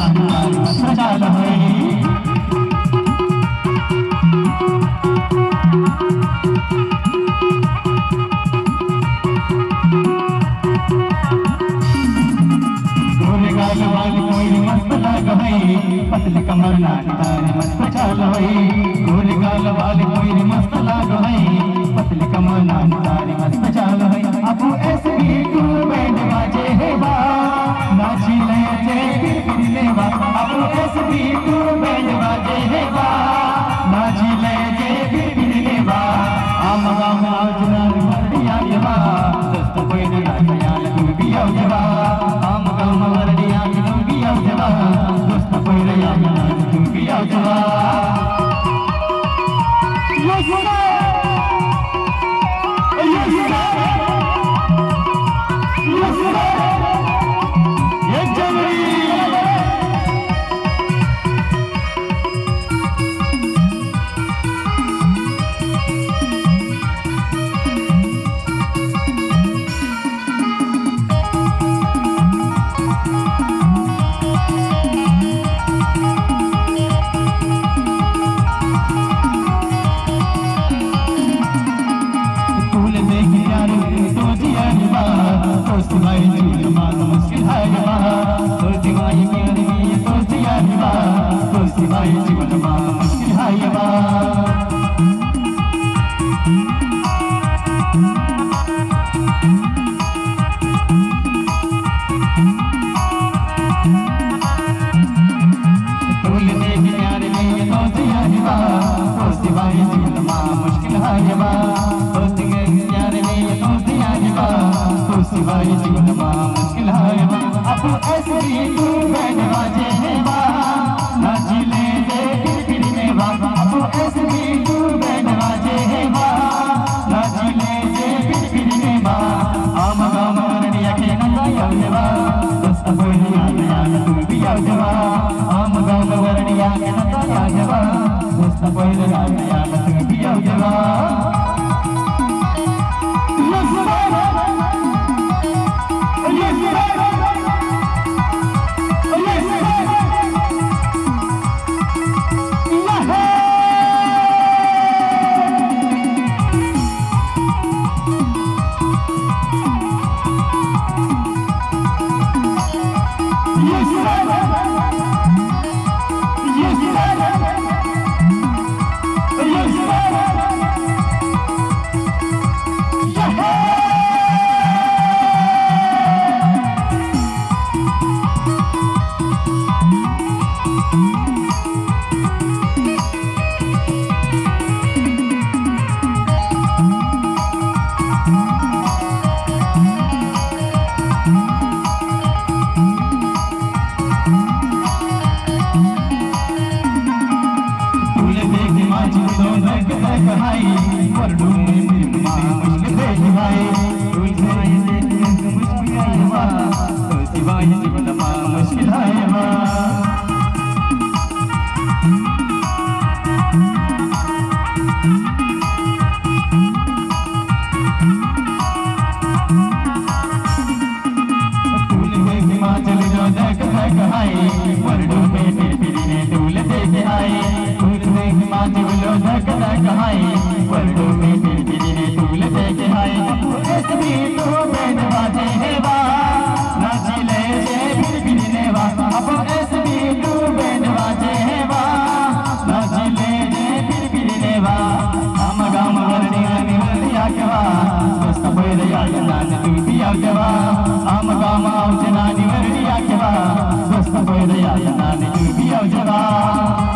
पतली कमर नानी तारी मस्त चाल होई गोरी गाल वाली कोई मस्त लाग होई पतली कमर नानी तारी मस्त चाल होई अब SB2 बैंड बाजे है बा नाची ले जे पिरले बा अब SB2 बैंड बाजे है बा नाची ले जे पिरले बा आम गाम आजनान मरडिया के बा दोस्त कोई ना ख्याल तू भी आओ जवा आम गाम मरडिया के तू भी आओ जवा दोस्त कोई रया तू भी आओ जवा अब SB2 बैंड बाजे है बा नाची ले जे पिरले बा अब SB2 बैंड बाजे है बा नाची ले जे पिरले बा आम गाम मरडिया के नचाया जवा दोस्त कोई ना तू भी आओ जवा आम गाम मरडिया के नचाया जवा दोस्त कोई ना तू भी आओ जवा आम गाम आओ जना निवरिया के बा दोस्त कोई रया जना तू भी आओ जवा